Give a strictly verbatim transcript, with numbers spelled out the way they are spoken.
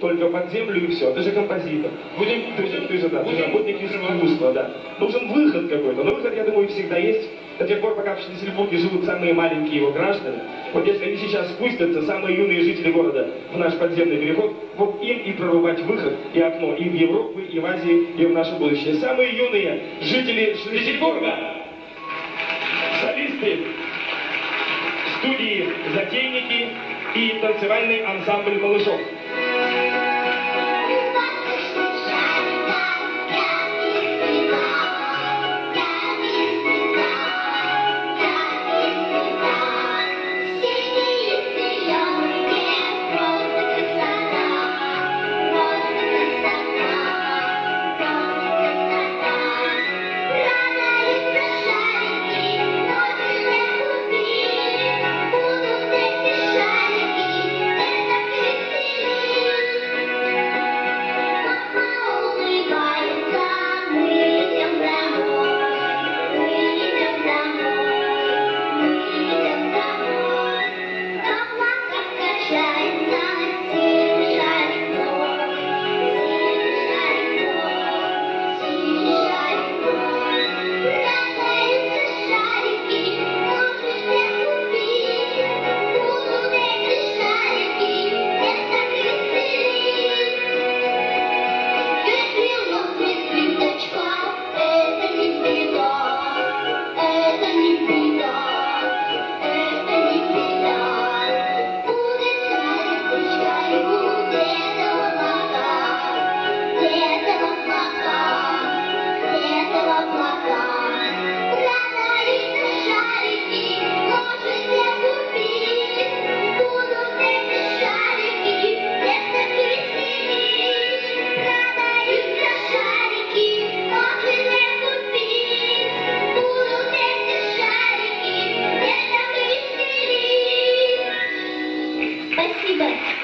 только под землю и все. Ты же композитор. Будем, ты же, ты же, да, ты же работник искусства, да. Нужен выход какой-то. Но выход, я думаю, всегда есть. До тех пор, пока в Шлиссельбурге живут самые маленькие его граждане. Вот если они сейчас спустятся, самые юные жители города, в наш подземный переход, вот им и прорубать выход и окно и в Европу, и в Азии, и в наше будущее. Самые юные жители Шлиссельбурга, солисты студии «Затейники» и танцевальный ансамбль «Малышов». Спасибо.